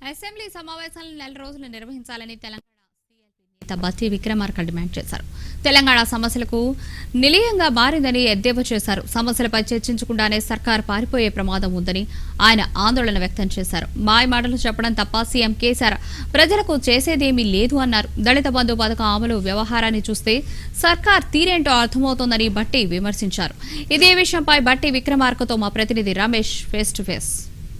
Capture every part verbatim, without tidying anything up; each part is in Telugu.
అసెంబ్లీ సమావేశాలను నెల రోజులు నిర్వహించాలని తెలంగాణ సీఎల్పీ నేత బట్టి విక్రమార్క డిమాండ్ చేశారు. తెలంగాణ సమస్యలకు నిలయంగా మారిందని ఎద్దేవా చేశారు. సమస్యలపై చర్చించకుండానే సర్కార్ పారిపోయే ప్రమాదం ఉందని ఆయన ఆందోళన వ్యక్తం చేశారు. మాయ మాటలు చెప్పడం తప్ప సీఎం కేసీఆర్ ప్రజలకు చేసేదేమీ లేదు అన్నారు. దళిత బంధు పథకం అమలు వ్యవహారాన్ని చూస్తే సర్కార్ తీరేంటో అర్థమవుతోందని బట్టి విమర్శించారు. ఇదే విషయంపై బట్టి విక్రమార్కతో మా ప్రతినిధి Ramesh face to face.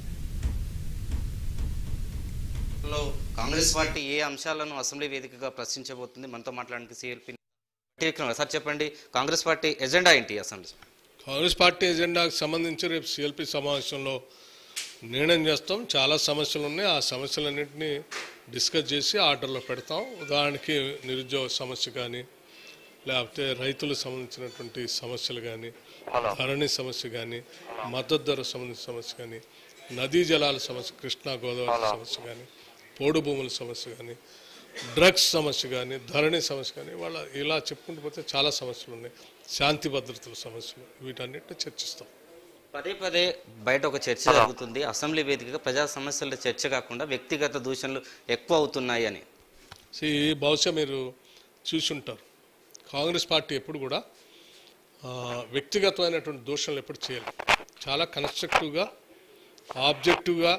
Congress party ఏ అంశాలను అసెంబ్లీ వేదికగా ప్రశ్నించబోతుంది? మనతో మాట్లాడడానికి సీఎల్పీ సార్ చెప్పండి, కాంగ్రెస్ పార్టీ ఎజెండా ఏంటి అసెంబ్లీ? కాంగ్రెస్ పార్టీ ఎజెండాకు సంబంధించి రేపు సీఎల్పీ సమావేశంలో నిర్ణయం చేస్తాం. చాలా సమస్యలు ఉన్నాయి. ఆ సమస్యలన్నింటినీ డిస్కస్ చేసి ఆర్డర్లో పెడతాం. ఉదాహరణకి నిరుద్యోగ సమస్య కానీ, లేకపోతే రైతులకు సంబంధించినటువంటి సమస్యలు కానీ, ధరణి సమస్య కానీ, మద్దతు ధర సంబంధించిన సమస్య కానీ, నదీ జలాల సమస్య, కృష్ణా గోదావరి సమస్య కానీ, పోడు భూముల సమస్య కానీ, డ్రగ్స్ సమస్య కానీ, ధరణి సమస్య కానీ, వాళ్ళ ఇలా చెప్పుకుంటూ పోతే చాలా సమస్యలు ఉన్నాయి. శాంతి భద్రతల సమస్యలు, వీటన్నిటిని చర్చిస్తాం. పదే పదే బయట ఒక చర్చ జరుగుతుంది, అసెంబ్లీ వేదికగా ప్రజా సమస్యల చర్చ కాకుండా వ్యక్తిగత దూషణలు ఎక్కువ అవుతున్నాయి అని. సో బహుశా మీరు చూసుంటారు, కాంగ్రెస్ పార్టీ ఎప్పుడు కూడా వ్యక్తిగతమైనటువంటి దూషణలు ఎప్పుడు చేయలేదు. చాలా కన్స్ట్రక్టివ్గా, ఆబ్జెక్టివ్గా,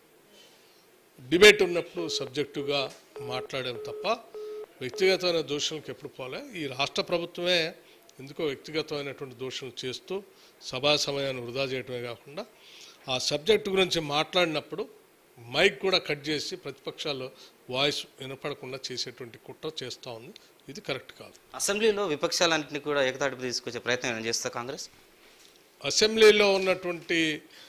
డిబేట్ ఉన్నప్పుడు సబ్జెక్టుగా మాట్లాడాం తప్ప వ్యక్తిగతమైన దూషణలకు ఎప్పుడు పోలే. ఈ రాష్ట్ర ప్రభుత్వమే ఎందుకో వ్యక్తిగతమైనటువంటి దూషణలు చేస్తూ సభా సమయాన్ని వృధా చేయడమే కాకుండా ఆ సబ్జెక్టు గురించి మాట్లాడినప్పుడు మైక్ కూడా కట్ చేసి ప్రతిపక్షాలు వాయిస్ వినపడకుండా చేసేటువంటి కుట్ర చేస్తూ ఉంది. ఇది కరెక్ట్ కాదు. అసెంబ్లీలో విపక్షాలన్నింటినీ కూడా ఏకతాటిపై తీసుకొచ్చే ప్రయత్నం ఏమైనా చేస్తా కాంగ్రెస్? అసెంబ్లీలో ఉన్నటువంటి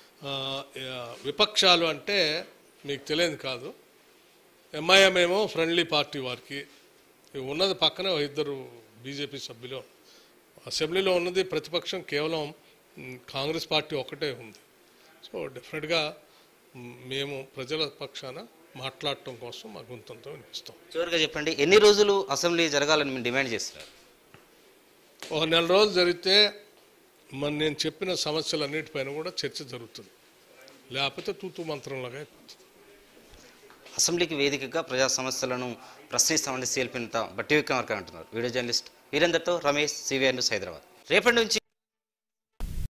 విపక్షాలు అంటే మీకు తెలియదు కాదు. ఎంఐఎం ఏమో ఫ్రెండ్లీ పార్టీ వారికి ఉన్నది, పక్కన ఇద్దరు బీజేపీ సభ్యులు. అసెంబ్లీలో ఉన్నది ప్రతిపక్షం కేవలం కాంగ్రెస్ పార్టీ ఒకటే ఉంది. సో డెఫినెట్గా మేము ప్రజల పక్షాన మాట్లాడటం కోసం మా గొంతంతో వినిపిస్తాం. చివరిగా చెప్పండి, ఎన్ని రోజులు అసెంబ్లీ జరగాలని మేము డిమాండ్ చేస్తున్నారు? ఒక నెల రోజులు జరిగితే మరి నేను చెప్పిన సమస్యలన్నిటిపైన కూడా చర్చ జరుగుతుంది. లేకపోతే తూతూ మంత్రంలాగా అయిపోతుంది. అసెంబ్లీకి వేదికగా ప్రజా సమస్యలను ప్రశ్నిస్తామని సీఎల్పీ నేత బట్టి విక్రమార్క అంటున్నారు. వీడియో జర్నలిస్ట్ వీరేందర్తో రమేష్, సివిఆర్ న్యూస్, హైదరాబాద్. రేపటి నుంచి